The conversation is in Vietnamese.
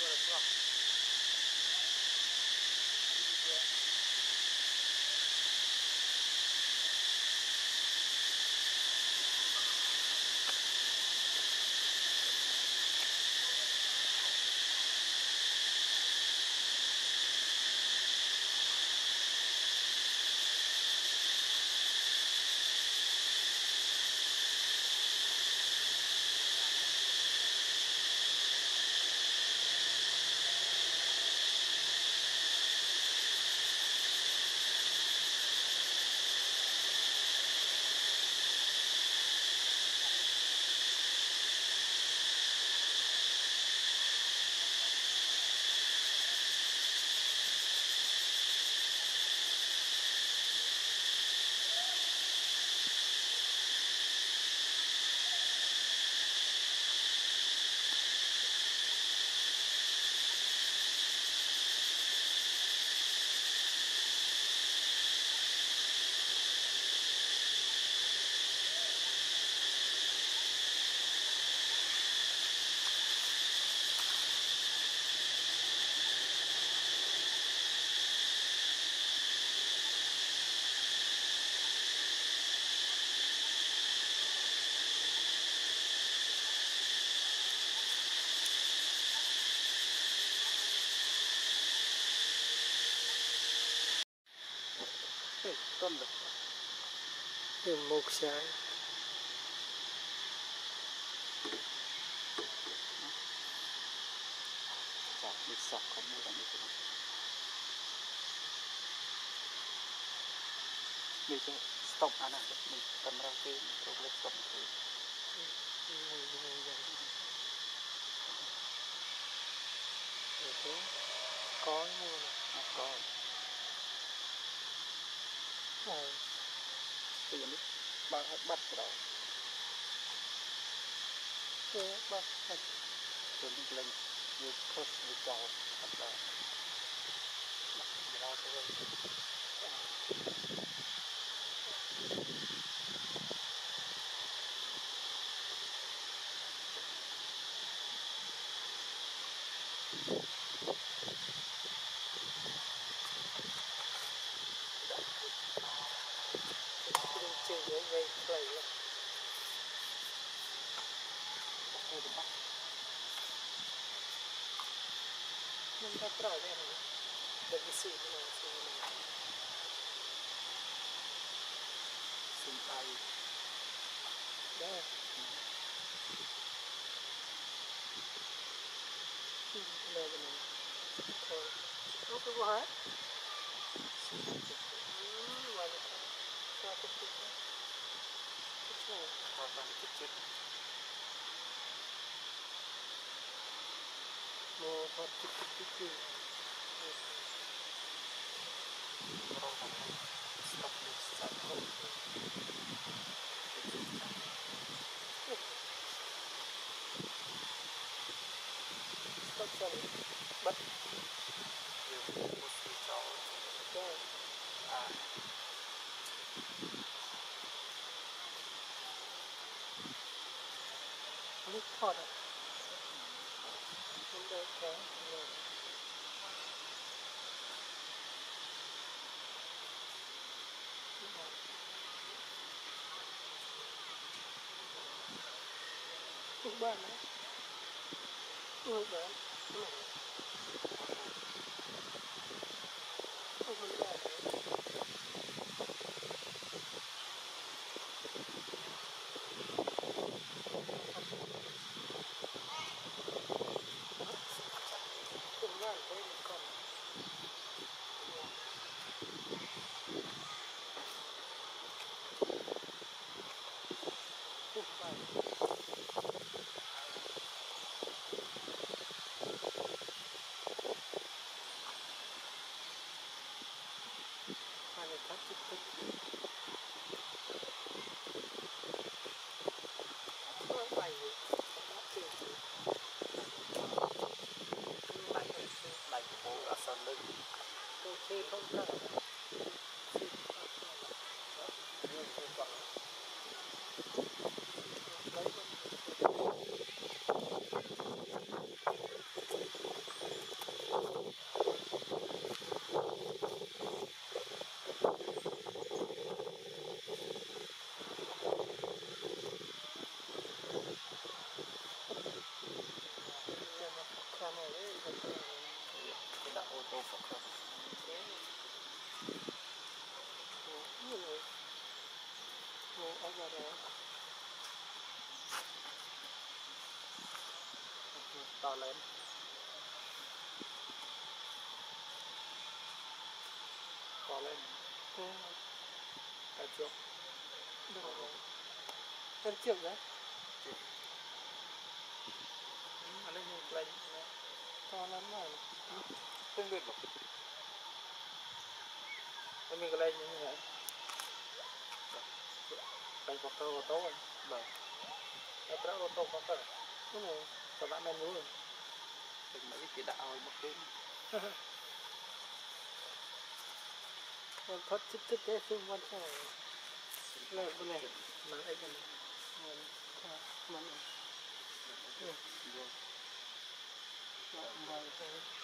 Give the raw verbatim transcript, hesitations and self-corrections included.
Con được đường một trái chọc đi sọc không mua làm được bây giờ stop anh à mình cầm ra cái tôi lấy stop rồi có mua nè có rồi bây giờ bắt bắt rồi cái bắt bắt rồi đi lên như push đi cho bắt đầu bắt đầu rồi mình đã try đây rồi, để mình xem nó xem xem tay, đấy, đây là mình, thôi, nó có quá, và nó qua cái chút, chút này, và và chút chút, một hộp chút chút chút chút. Stop this start home. Stop selling. But you must be told. Okay. Ah. Look for it. Okay. Lúc ba nữa. Lúc ba. Không có gì. Cũng là cái con. Lúc ba. Khi không ra lấy to lên to lên cái trước cái trước đấy anh ấy lên to lắm rồi không biết được anh mình lên như thế đây có cơ có tốt rồi cái đó có tốt có cơ đúng rồi các bạn nên muốn đừng mấy cái đạo một cái con thoát chích chích cái xung quanh sao này bên này mà đây bên này mà này